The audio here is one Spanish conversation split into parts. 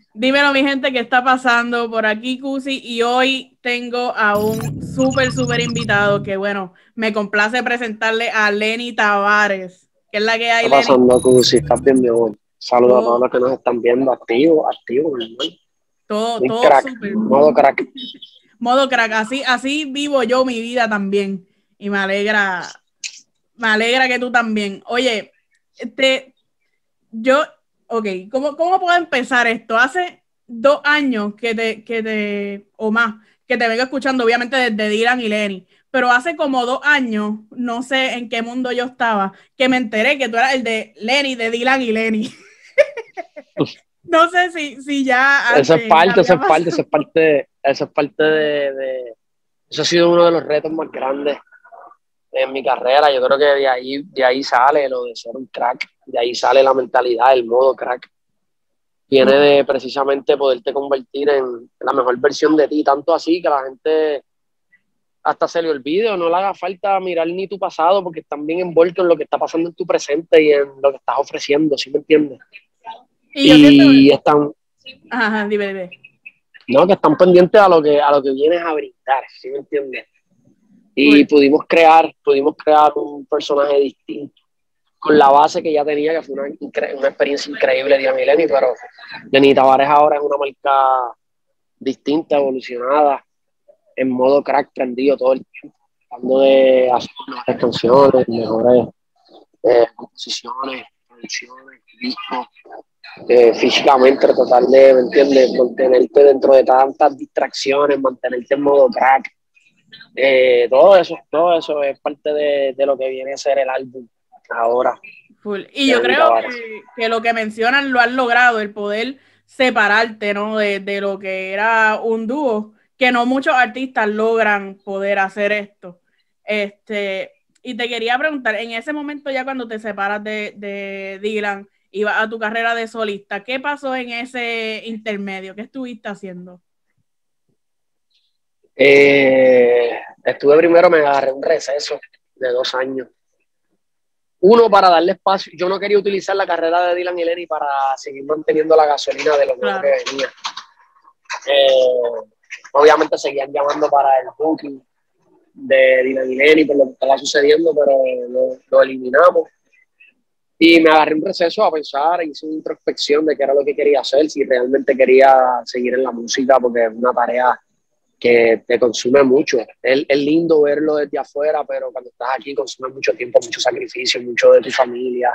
Dímelo, mi gente, ¿qué está pasando por aquí, Cusi? Y hoy tengo a un súper invitado que, bueno, me complace presentarle a Lenny Tavares. ¿Qué es la que ¿Qué hay, está Lenny? pasando, tú? Si estás bien, mi amor. Saludos a todos Todo, los que nos están viendo, activo, mi hermano. Muy todo crack, súper. modo crack. Modo crack, así vivo yo mi vida también. Y me alegra que tú también. Oye, este, yo, ok, ¿cómo puedo empezar esto? Hace 2 años o más, que te vengo escuchando, obviamente desde Dylan y Lenny, pero hace como 2 años, no sé en qué mundo yo estaba, que me enteré que tú eras el de Lenny, de Dylan y Lenny. No sé si ya Eso es antes parte, eso había es parte, eso pasado. es parte, eso es parte eso ha sido uno de los retos más grandes en mi carrera. Yo creo que de ahí sale lo de ser un crack, de ahí sale la mentalidad, el modo crack. Viene de precisamente poderte convertir en la mejor versión de ti, tanto así que la gente hasta se le olvide o no le haga falta mirar ni tu pasado porque están bien envueltos en lo que está pasando en tu presente y en lo que estás ofreciendo, ¿sí me entiendes? Y yo siento, Y están, ajá, dime. no, que están pendientes a lo que vienes a brindar, ¿sí me entiendes? Y Cool. pudimos crear un personaje distinto con la base que ya tenía, que fue una experiencia increíble de Mileni, pero Lenny Tavares ahora es una marca distinta, evolucionada, en modo crack prendido todo el tiempo, tratando de hacer mejores canciones, mejores composiciones, producciones, discos, físicamente tratar de, ¿me entiendes? Mantenerte dentro de tantas distracciones, mantenerte en modo crack. Todo eso es parte de lo que viene a ser el álbum ahora Full. Y de yo Lenny creo Tavares. que lo que mencionan lo han logrado, el poder separarte, ¿no? De lo que era un dúo, que no muchos artistas logran poder hacer esto. Y te quería preguntar, en ese momento ya cuando te separas de Dylan y vas a tu carrera de solista, ¿qué pasó en ese intermedio? ¿Qué estuviste haciendo? Estuve primero, me agarré un receso de 2 años. Uno, para darle espacio. Yo no quería utilizar la carrera de Dylan y Lenny para seguir manteniendo la gasolina de lo nuevo que Claro, venía. Obviamente seguían llamando para el booking de Dylan y Lenny por lo que estaba sucediendo, pero lo eliminamos. Y me agarré un receso a pensar, hice una introspección de qué era lo que quería hacer, si realmente quería seguir en la música, porque es una tarea que te consume mucho. Es lindo verlo desde afuera, pero cuando estás aquí consume mucho tiempo, mucho sacrificio, mucho de tu familia,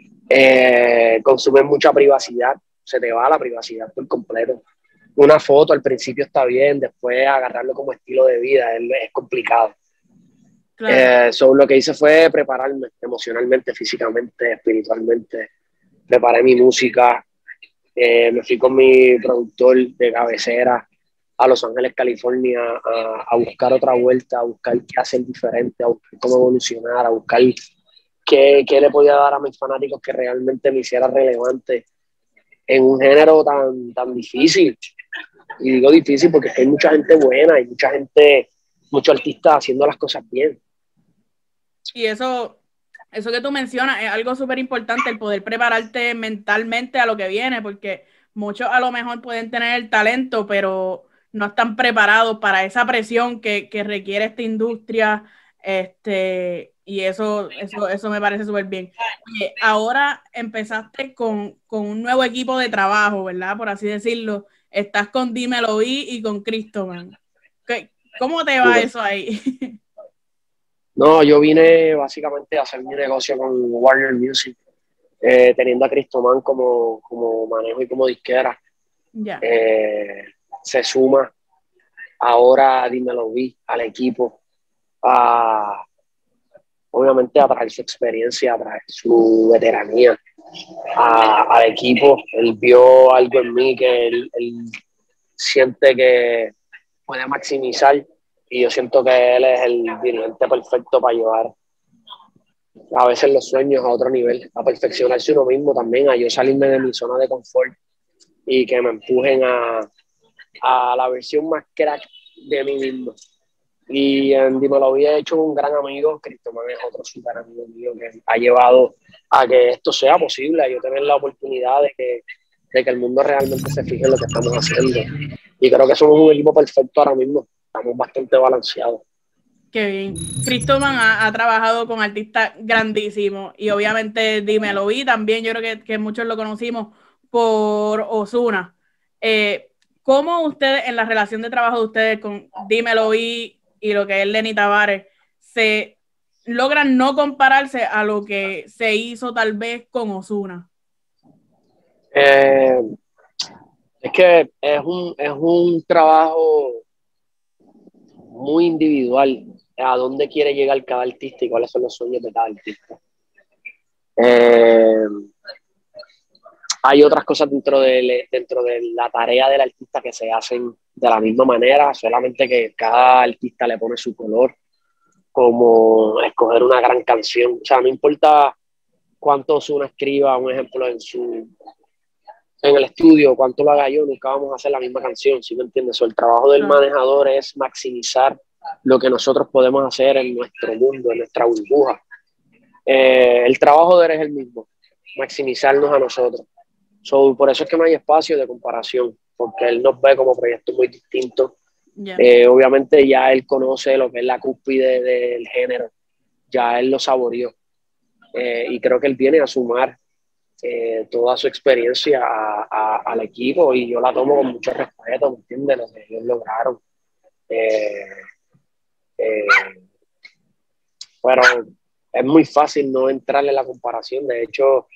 consume mucha privacidad, se te va la privacidad por completo. Una foto al principio está bien, después agarrarlo como estilo de vida es complicado. claro. Lo que hice fue prepararme emocionalmente, físicamente, espiritualmente. Preparé mi música, me fui con mi productor de cabecera a Los Ángeles, California, a buscar otra vuelta, a buscar qué hacer diferente, a buscar cómo evolucionar, a buscar qué le podía dar a mis fanáticos que realmente me hiciera relevante en un género tan difícil. Y digo difícil porque es que hay mucha gente buena, hay mucha gente, muchos artistas haciendo las cosas bien. Y eso que tú mencionas es algo súper importante, el poder prepararte mentalmente a lo que viene, porque muchos a lo mejor pueden tener el talento, pero no están preparados para esa presión que requiere esta industria. Y eso me parece súper bien. Oye, ahora empezaste con un nuevo equipo de trabajo, ¿verdad? Por así decirlo. Estás con Dímelo y con Cristoman. ¿Cómo te va eso ahí? No, yo vine básicamente a hacer mi negocio con Warner Music, teniendo a Cristoman como manejo y como disquera. Ya. Eh, Se suma ahora Dímelo Vi al equipo, a, obviamente a traer su experiencia, a traer su veteranía al equipo. Él vio algo en mí que él siente que puede maximizar y yo siento que él es el dirigente perfecto para llevar a veces los sueños a otro nivel, a perfeccionarse uno mismo también, a yo salirme de mi zona de confort y que me empujen a la versión más crack de mí mismo. Y me lo había hecho un gran amigo, Cristoman es otro súper amigo mío que ha llevado a que esto sea posible, a yo tener la oportunidad de que el mundo realmente se fije en lo que estamos haciendo. Y creo que somos un equipo perfecto ahora mismo, estamos bastante balanceados. Qué bien. Cristóbal ha trabajado con artistas grandísimos y obviamente Dímelo Vi también, yo creo que muchos lo conocimos por Ozuna. ¿Cómo ustedes, en la relación de trabajo de ustedes con Dímelo Vi y lo que es Lenny Tavares, se logran no compararse a lo que se hizo tal vez con Ozuna? Es que es un trabajo muy individual a dónde quiere llegar cada artista y cuáles son los sueños de cada artista. Hay otras cosas dentro de la tarea del artista que se hacen de la misma manera, solamente que cada artista le pone su color, como escoger una gran canción. O sea, no importa cuánto uno escriba, un ejemplo, en el estudio, cuánto lo haga yo, nunca vamos a hacer la misma canción, ¿sí me entiendes? O el trabajo del manejador es maximizar lo que nosotros podemos hacer en nuestro mundo, en nuestra burbuja. El trabajo de él es el mismo, maximizarnos a nosotros. Por eso es que no hay espacio de comparación, porque él nos ve como proyectos muy distintos. Yeah. Obviamente ya él conoce lo que es la cúspide del género, ya él lo saboreó. Y creo que él viene a sumar toda su experiencia al equipo y yo la tomo con mucho respeto, ¿me entiendes? Lo que ellos lograron. Pero es muy fácil no entrarle en la comparación. De hecho,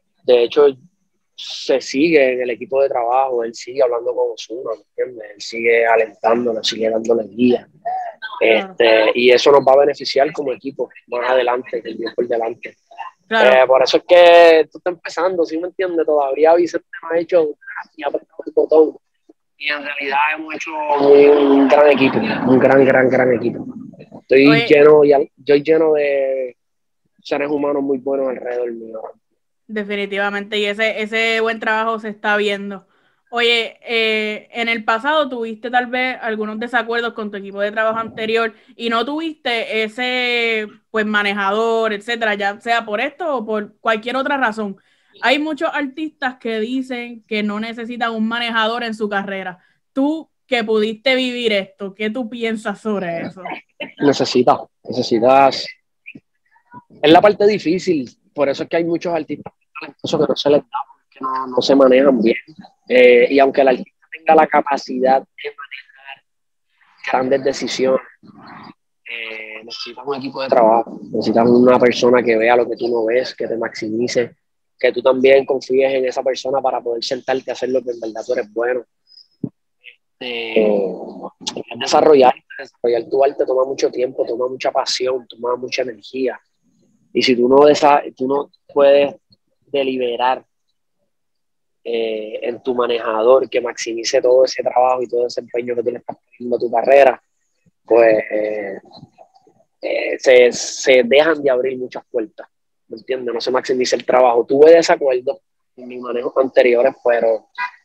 se sigue en el equipo de trabajo, él sigue hablando con Ozuna, ¿me entiendes? Él sigue alentándolo, sigue dándole guía. Y eso nos va a beneficiar como equipo más adelante, que el día por delante. Claro. Por eso es que esto está empezando, ¿sí me entiendes? Todavía Vicente no ha hecho y ha apretado el botón. Y en realidad hemos hecho un gran equipo, un gran equipo. Estoy lleno de seres humanos muy buenos alrededor mío. Definitivamente, y ese buen trabajo se está viendo. Oye, en el pasado tuviste tal vez algunos desacuerdos con tu equipo de trabajo anterior y no tuviste ese pues manejador, etcétera, ya sea por esto o por cualquier otra razón. Hay muchos artistas que dicen que no necesitan un manejador en su carrera. Tú que pudiste vivir esto, ¿qué tú piensas sobre eso? Necesitas. Es la parte difícil, por eso es que hay muchos artistas talentosos que no se les da, que no se manejan bien. Y aunque el artista tenga la capacidad de manejar grandes decisiones, necesitas un equipo de trabajo, necesitas una persona que vea lo que tú no ves, que te maximice, que tú también confíes en esa persona para poder sentarte a hacer lo que en verdad tú eres bueno. Desarrollar tu arte toma mucho tiempo, toma mucha pasión, toma mucha energía. Y si tú no puedes deliberar en tu manejador que maximice todo ese trabajo y todo ese empeño que tú le estás poniendo a tu carrera, pues se dejan de abrir muchas puertas, ¿me entiendes? No se maximiza el trabajo. Tuve desacuerdos en mis manejos anteriores, pero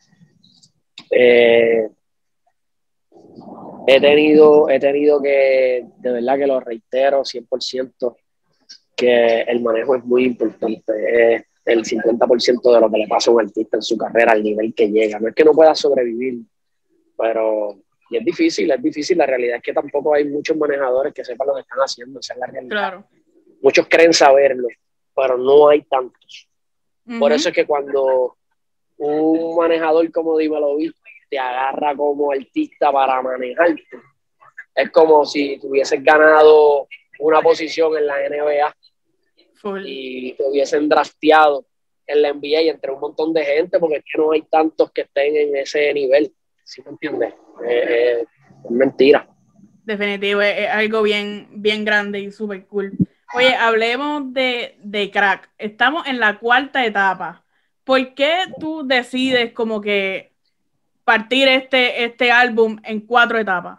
he tenido que, de verdad que lo reitero 100%, que el manejo es muy importante, es el 50% de lo que le pasa a un artista en su carrera, al nivel que llega. No es que no pueda sobrevivir, pero y es difícil, la realidad es que tampoco hay muchos manejadores que sepan lo que están haciendo, esa es la realidad. Claro. Muchos creen saberlo, pero no hay tantos. Por eso es que cuando un manejador como Dímelo Vi te agarra como artista para manejarte, es como si tuvieses ganado una posición en la NBA y te hubiesen drafteado en la NBA y entre un montón de gente, porque es que no hay tantos que estén en ese nivel, ¿sí me entiendes? Es mentira. Definitivo, es algo bien grande y súper cool. Oye, hablemos de Crack. Estamos en la 4ª etapa. ¿Por qué tú decides como que partir este álbum en 4 etapas?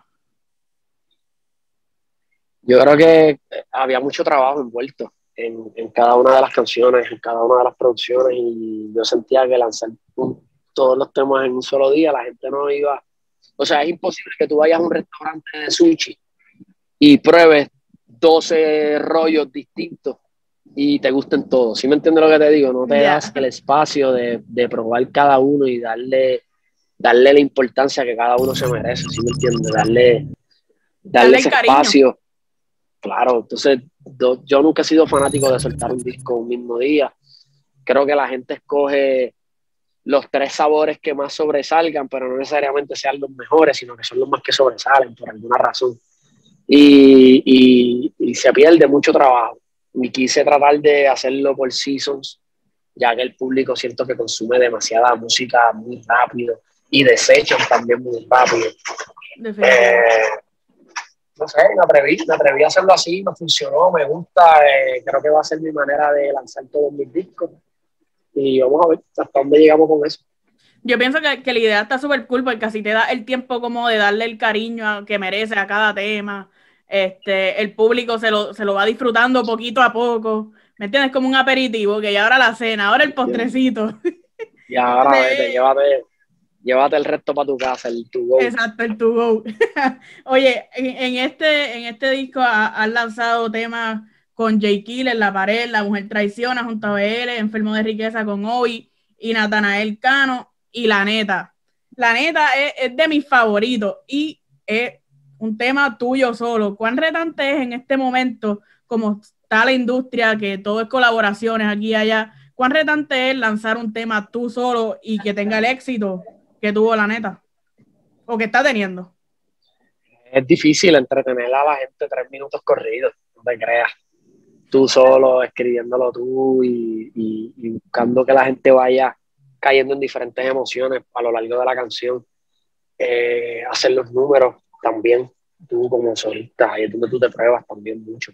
Yo creo que había mucho trabajo envuelto en cada una de las canciones, en cada una de las producciones, y yo sentía que lanzar todos los temas en un solo día, la gente no iba. O sea, es imposible que tú vayas a un restaurante de sushi y pruebes 12 rollos distintos y te gusten todos. ¿Sí me entiendes lo que te digo? No te Ya. das el espacio de probar cada uno y darle la importancia que cada uno se merece, ¿sí me entiendes? Darle Dale el ese cariño. espacio. Claro, entonces yo nunca he sido fanático de soltar un disco un mismo día. Creo que la gente escoge los 3 sabores que más sobresalgan, pero no necesariamente sean los mejores, sino que son los más que sobresalen por alguna razón. Y se pierde mucho trabajo. Y quise tratar de hacerlo por seasons, ya que el público siento que consume demasiada música muy rápido y desechan también muy rápido. Definitivo. No sé, me atreví a hacerlo así, me funcionó, me gusta, creo que va a ser mi manera de lanzar todos mis discos y vamos a ver hasta dónde llegamos con eso. Yo pienso que la idea está súper cool porque así te da el tiempo como de darle el cariño que merece a cada tema. El público se lo va disfrutando poquito a poco. ¿Me entiendes? Como un aperitivo, que ya ahora la cena, ahora el postrecito. Y ahora vete, llévate el resto para tu casa, el to go. Exacto, el to go. Oye, en este disco has lanzado temas con Jay Killer, La Pared, La Mujer Traiciona, junto a BL, Enfermo de Riqueza con Obi y Natanael Cano y La Neta. La Neta es de mis favoritos y es un tema tuyo solo. ¿Cuán retante es en este momento, como está la industria, que todo es colaboraciones aquí y allá? ¿Cuán retante es lanzar un tema tú solo y que tenga el éxito que tuvo La Neta? ¿O que está teniendo? Es difícil entretener a la gente 3 minutos corridos, no te creas. Tú solo, escribiéndolo tú y buscando que la gente vaya cayendo en diferentes emociones a lo largo de la canción. Hacer los números también, tú como solista, ahí es donde tú te pruebas también mucho.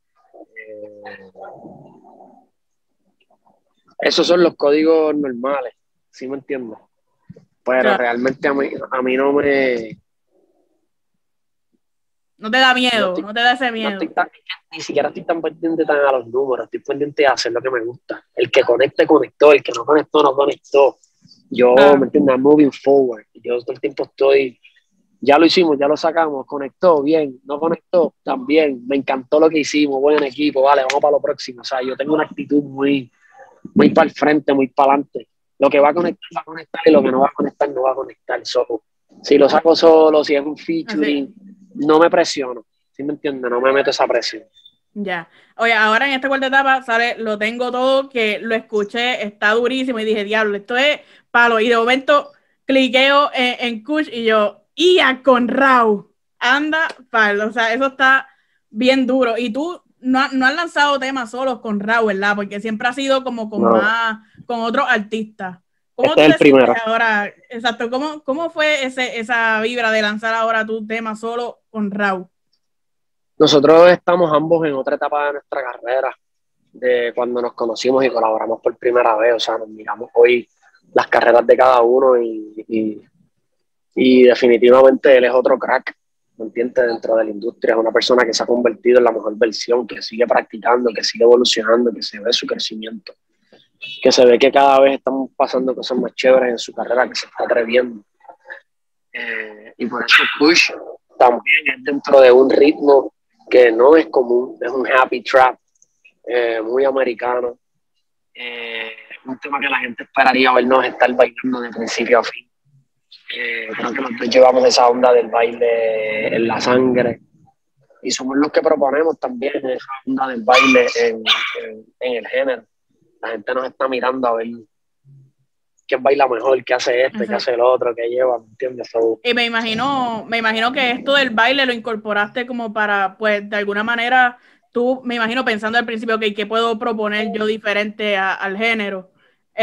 Esos son los códigos normales, ¿sí me entiendes? Pero Claro. realmente a mí no me... No te da miedo, no te da ese miedo. Ni siquiera estoy tan pendiente tan a los números, estoy pendiente de hacer lo que me gusta. El que conecte, conectó, el que no conectó, no conectó. Yo, ¿me entiendes? I'm moving forward. Yo todo el tiempo estoy, ya lo hicimos, ya lo sacamos, conectó, bien, no conectó, también, me encantó lo que hicimos, buen equipo, vale, vamos para lo próximo. O sea, yo tengo una actitud muy para el frente, muy para adelante. Lo que va a conectar y lo que no va a conectar, no va a conectar solo. Si lo saco solo, si es un featuring, no me presiono, ¿sí me entiendes? No me meto esa presión. Ya. Oye, ahora en esta cuarta etapa sale Lo Tengo Todo, que lo escuché, está durísimo y dije, diablo, esto es palo. Y de momento cliqueo en Kush y yo, ¡ia con Raúl! Anda, palo. O sea, eso está bien duro. Y tú no has lanzado temas solos con Raúl, ¿verdad? Porque siempre ha sido como con más, con otros artistas. ¿Cómo Este tú es el primero. ahora? Exacto, ¿cómo fue esa vibra de lanzar ahora tu tema solo con Raúl? Nosotros estamos ambos en otra etapa de nuestra carrera, de cuando nos conocimos y colaboramos por primera vez. O sea, nos miramos hoy las carreras de cada uno y definitivamente él es otro crack, ¿me entiendes? Dentro de la industria, es una persona que se ha convertido en la mejor versión, que sigue practicando, que sigue evolucionando, que se ve su crecimiento, que se ve que cada vez estamos pasando cosas más chéveres en su carrera, que se está atreviendo. Y por eso Push también es dentro de un ritmo que no es común, es un happy trap, muy americano, un tema que la gente esperaría vernos estar bailando de principio a fin. Creo que nosotros llevamos esa onda del baile en la sangre y somos los que proponemos también esa onda del baile en el género. La gente nos está mirando a ver quién baila mejor, qué hace este, qué hace el otro, qué lleva, ¿me entiendes? Y me imagino que esto del baile lo incorporaste como para, pues, de alguna manera, tú, me imagino pensando al principio, okay, ¿qué puedo proponer yo diferente al género?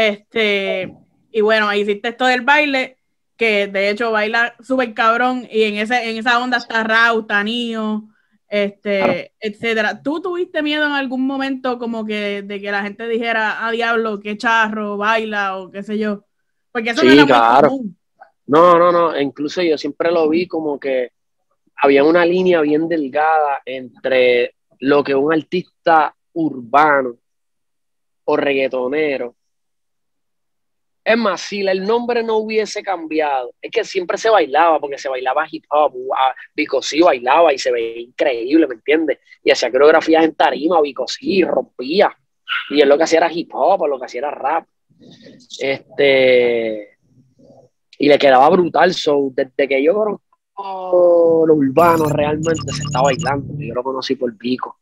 Y bueno, hiciste esto del baile, que de hecho baila súper cabrón, y en esa onda está Raúl, Tanío, etcétera. ¿Tú tuviste miedo en algún momento como que de que la gente dijera, ah, diablo, qué charro, baila, o qué sé yo? Porque eso no era muy común. No, incluso yo siempre lo vi como que había una línea bien delgada entre lo que un artista urbano o reggaetonero. Es más, si el nombre no hubiese cambiado, es que siempre se bailaba, porque se bailaba hip hop, Vico sí bailaba y se veía increíble, ¿me entiendes? Y hacía coreografías en tarima, Vico sí rompía. Y él lo que hacía era hip hop, o lo que hacía era rap. Y le quedaba brutal. So, desde que yo conozco lo urbano realmente se está bailando. Yo lo conocí por Pico.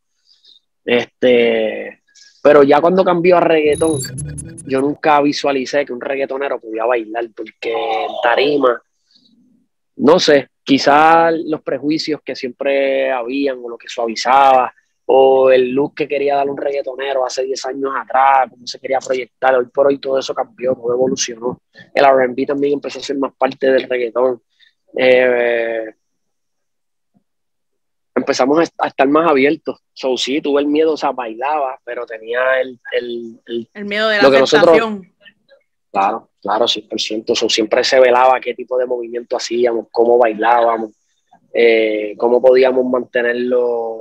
Pero ya cuando cambió a reggaetón, yo nunca visualicé que un reggaetonero podía bailar, porque en tarima, no sé, quizás los prejuicios que siempre habían, o lo que suavizaba, o el look que quería dar un reggaetonero hace 10 años atrás, cómo se quería proyectar, hoy por hoy todo eso cambió, todo evolucionó. El R&B también empezó a ser más parte del reggaetón. Eh, Empezamos a estar más abiertos. So, sí, tuve el miedo, o sea, bailaba, pero tenía el miedo de la lo que nosotros, aceptación. claro, 100%. So, siempre se velaba qué tipo de movimiento hacíamos, cómo bailábamos, cómo podíamos mantenerlo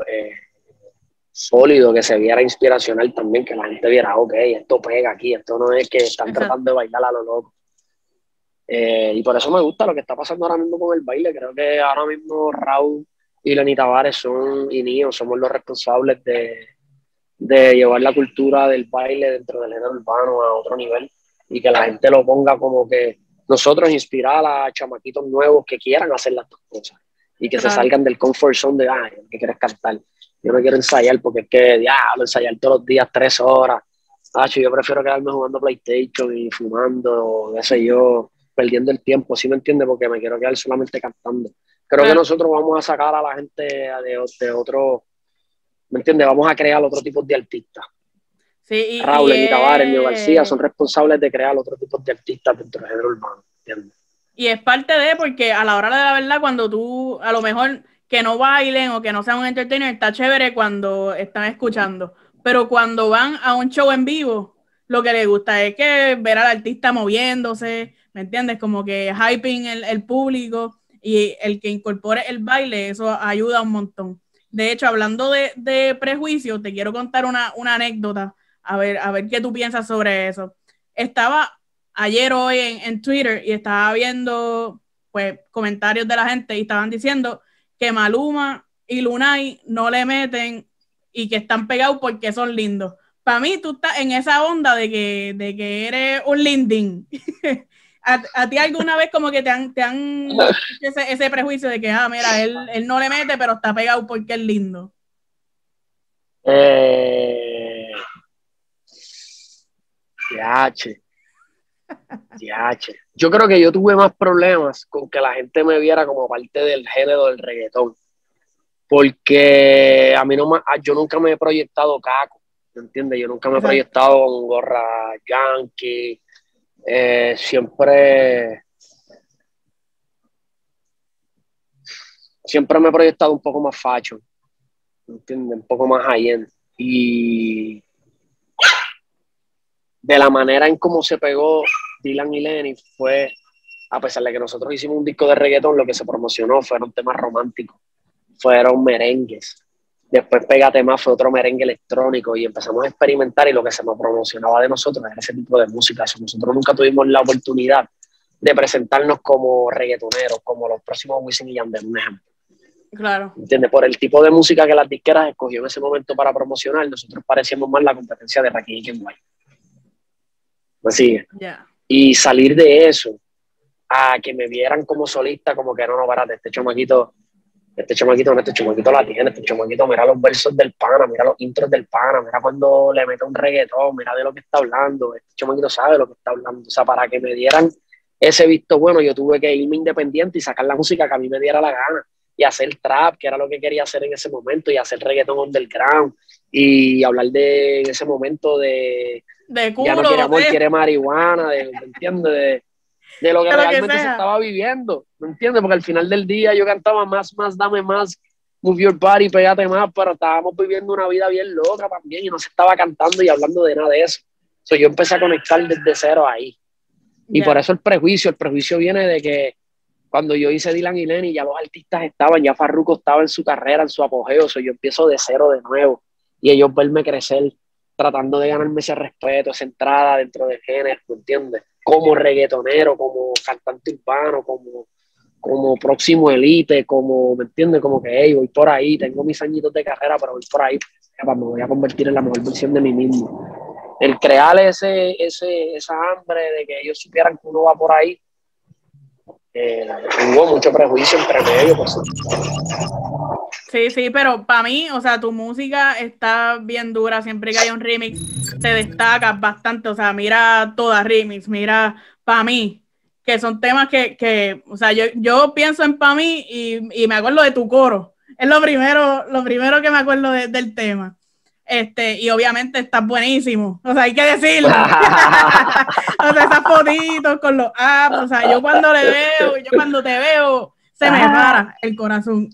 sólido, que se viera inspiracional también, que la gente viera, ok, esto pega aquí, esto no es que están tratando de bailar a lo loco. Y por eso me gusta lo que está pasando ahora mismo con el baile. Creo que ahora mismo Raúl y Lenny Tavares y Nio somos los responsables de llevar la cultura del baile dentro del género urbano a otro nivel, y que la gente lo ponga como que nosotros inspirar a chamaquitos nuevos que quieran hacer las dos cosas y que se salgan del comfort zone de, ¿qué quieres cantar? Yo no quiero ensayar porque es que, diablo, ensayar todos los días 3 horas. Yo prefiero quedarme jugando PlayStation y fumando, qué sé yo, perdiendo el tiempo, ¿sí me entiendes? Porque me quiero quedar solamente cantando. Creo que nosotros vamos a sacar a la gente de otro, ¿me entiendes? Vamos a crear otro tipo de artistas. Sí, Raúl, Lenny Tavares, Nio García son responsables de crear otro tipo de artistas dentro del género urbano, ¿entiendes? Y es parte de, porque a la hora de la verdad, cuando tú, a lo mejor que no bailen o que no sean un entertainer, está chévere cuando están escuchando. Pero cuando van a un show en vivo, lo que les gusta es que ver al artista moviéndose, ¿me entiendes? Como que hyping el público, y el que incorpore el baile, eso ayuda un montón. De hecho, hablando de prejuicios, te quiero contar una anécdota, a ver qué tú piensas sobre eso. Estaba ayer hoy en Twitter y estaba viendo pues comentarios de la gente y estaban diciendo que Maluma y Lunay no le meten y que están pegados porque son lindos. Para mí tú estás en esa onda de que eres un lindín. ¿A ti alguna vez como que te han ese prejuicio de que, mira, él no le mete, pero está pegado porque es lindo? Yo creo que yo tuve más problemas con que la gente me viera como parte del género del reggaetón, porque yo nunca me he proyectado caco, ¿me entiendes? Yo nunca me he proyectado con gorra yankee, siempre me he proyectado un poco más facho, ¿me entiendes? Un poco más high-end. Y de la manera en cómo se pegó Dylan y Lenny fue, a pesar de que nosotros hicimos un disco de reggaetón, lo que se promocionó fueron temas románticos, fueron merengues. Después Pégate Más fue otro merengue electrónico y empezamos a experimentar, y lo que se nos promocionaba de nosotros era ese tipo de música. Nosotros nunca tuvimos la oportunidad de presentarnos como reggaetoneros, como los próximos Wisin y Yandel, un ejemplo. Claro. ¿Entiendes? Por el tipo de música que las disqueras escogió en ese momento para promocionar, nosotros parecíamos más la competencia de Rakim y Kenway. ¿Me sigue? Yeah. Y salir de eso a que me vieran como solista, como que no, párate, este chamaquito la tiene, este chamaquito, mira los versos del pana, mira los intros del pana, mira cuando le mete un reggaetón, mira de lo que está hablando, este chamaquito sabe lo que está hablando. O sea, para que me dieran ese visto bueno, yo tuve que irme independiente y sacar la música que a mí me diera la gana, y hacer trap, que era lo que quería hacer en ese momento, y hacer reggaetón underground, y hablar de en ese momento de culo, ya no quiere amor, quiere marihuana, ¿entiendes? De lo que realmente se estaba viviendo, ¿me entiendes? Porque al final del día yo cantaba más, dame más, move your body, pégate más, pero estábamos viviendo una vida bien loca también y no se estaba cantando y hablando de nada de eso. So, yo empecé a conectar desde cero ahí. Y por eso el prejuicio viene de que cuando yo hice Dylan y Lenny, ya los artistas estaban, ya Farruko estaba en su carrera, en su apogeo. So, yo empiezo de cero de nuevo y ellos verme crecer, tratando de ganarme ese respeto, esa entrada dentro del género, ¿me entiendes? Como reggaetonero, como cantante urbano, como próximo elite, como, ¿me entiendes? Como que, hey, voy por ahí, tengo mis añitos de carrera, pero voy por ahí. me voy a convertir en la mejor versión de mí mismo. El crear esa hambre de que ellos supieran que uno va por ahí, hubo mucho prejuicio entre medio, pues. Sí, pero para mí, o sea, tu música está bien dura. Siempre que hay un remix, te destacas bastante. O sea, mira toda remix, mira para mí, que son temas o sea, yo pienso en para mí y me acuerdo de tu coro. Es lo primero que me acuerdo del tema. Y obviamente estás buenísimo. O sea, hay que decirlo. O sea, esas fotitos con los apps. O sea, yo cuando te veo, se me para el corazón.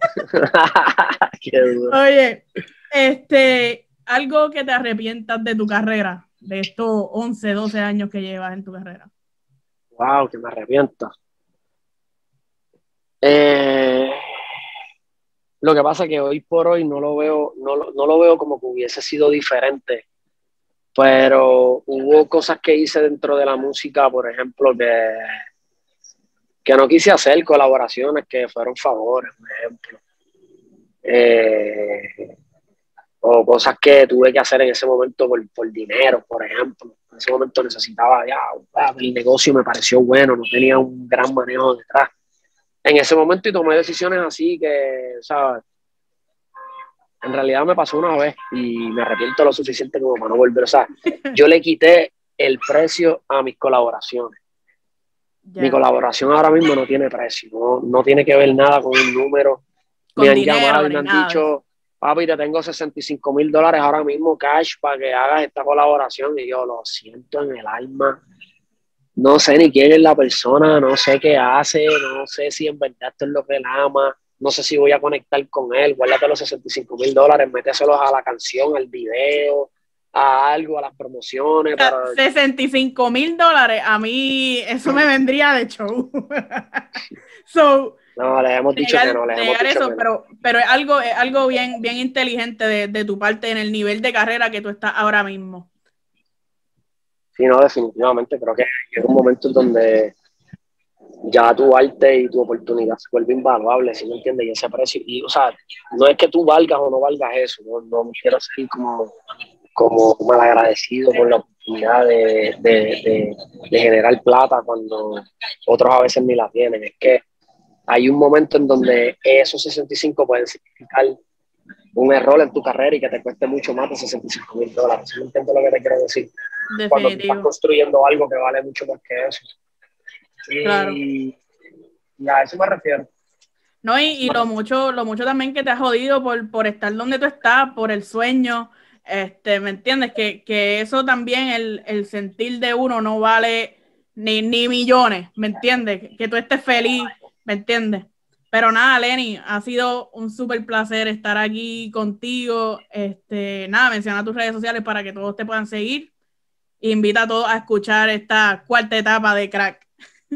Oye, algo que te arrepientas de tu carrera, de estos 11, 12 años que llevas en tu carrera. Wow, que me arrepiento. Lo que pasa es que hoy por hoy no lo veo como que hubiese sido diferente, pero hubo cosas que hice dentro de la música, por ejemplo, que no quise hacer, colaboraciones que fueron favores, por ejemplo. O cosas que tuve que hacer en ese momento por dinero, por ejemplo. En ese momento necesitaba el negocio me pareció bueno, no tenía un gran manejo detrás. En ese momento y tomé decisiones así que, ¿sabes? En realidad me pasó una vez y me arrepiento lo suficiente como para no volver. O sea, yo le quité el precio a mis colaboraciones. Yeah. Mi colaboración ahora mismo no tiene precio, no tiene que ver nada con un número. Me han llamado y me han dicho, papi, te tengo $65,000 ahora mismo cash para que hagas esta colaboración. Y yo lo siento en el alma. No sé ni quién es la persona, no sé qué hace, no sé si en verdad esto es lo que él ama, no sé si voy a conectar con él. Guárdate los $65,000, méteselos a la canción, al video, a algo, a las promociones. Para... $65,000, a mí eso me vendría de show. No, le hemos dicho que no, pero es algo bien inteligente de tu parte en el nivel de carrera que tú estás ahora mismo. Sí, no, definitivamente. Creo que es un momento en donde ya tu arte y tu oportunidad se vuelve invaluable, ¿sí me entiendes? Y ese precio, y, o sea, no es que tú valgas o no valgas eso, no quiero ser como malagradecido por la oportunidad de generar plata cuando otros a veces ni la tienen. Es que hay un momento en donde esos 65 pueden significar un error en tu carrera y que te cueste mucho más de $65,000. ¿Sí me entiendes lo que te quiero decir? Definitivo. Cuando tú estás construyendo algo que vale mucho más que eso. Claro. Y a eso me refiero. No, y lo mucho también que te has jodido por estar donde tú estás, por el sueño, ¿me entiendes? Que eso también, el sentir de uno no vale ni millones, ¿me entiendes? Que tú estés feliz, ¿me entiendes? Pero nada, Lenny, ha sido un súper placer estar aquí contigo. Nada, menciona tus redes sociales para que todos te puedan seguir. Invita a todos a escuchar esta cuarta etapa de Crack.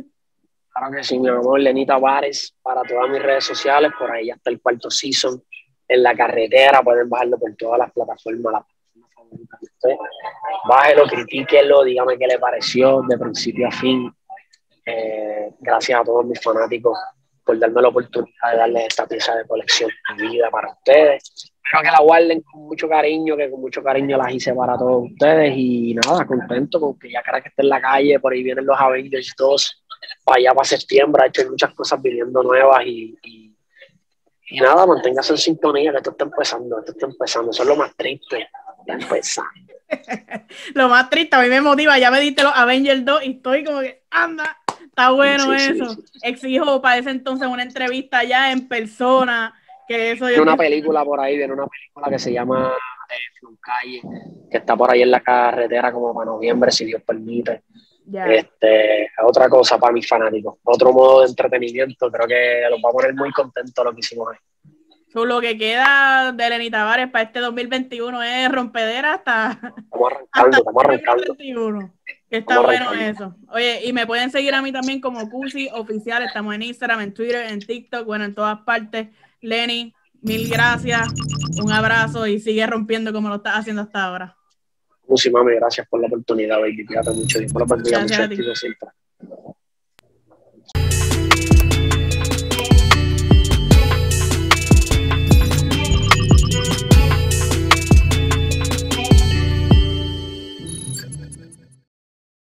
Claro que sí, mi amor, Lenny Tavares, para todas mis redes sociales, por ahí ya está el cuarto season en la carretera, pueden bajarlo por todas las plataformas, la plataforma favorita de usted. Bájelo, critíquenlo, dígame qué le pareció de principio a fin. Gracias a todos mis fanáticos por darme la oportunidad de darles esta pieza de colección de vida para ustedes. Espero que la guarden con mucho cariño, que con mucho cariño las hice para todos ustedes y nada, contento con que ya cara que esté en la calle, por ahí vienen los Avengers 2, para allá para septiembre, ha hecho muchas cosas viniendo nuevas y nada, manténgase en sintonía que esto está empezando, eso es lo más triste, está empezando. Lo más triste, a mí me motiva, ya me diste los Avengers 2 y estoy como que, anda, está bueno eso. Sí. Exijo para ese entonces una entrevista ya en persona. Que eso viene una película por ahí, viene una película que se llama Calle, que está por ahí en la carretera como para noviembre, si Dios permite. Yeah. Otra cosa para mis fanáticos, otro modo de entretenimiento, creo que los va a poner muy contentos lo que hicimos ahí. Lo que queda de Lenny Tavares para este 2021 es rompedera hasta... Estamos arrancando. 2021. Que está bueno eso. Oye, y me pueden seguir a mí también como Cusi Oficial. Estamos en Instagram, en Twitter, en TikTok, bueno, en todas partes. Lenny, mil gracias. Un abrazo y sigue rompiendo como lo estás haciendo hasta ahora. Cusi, mami, gracias por la oportunidad, baby. Cuídate mucho. Dios por la oportunidad. Mucho éxito siempre.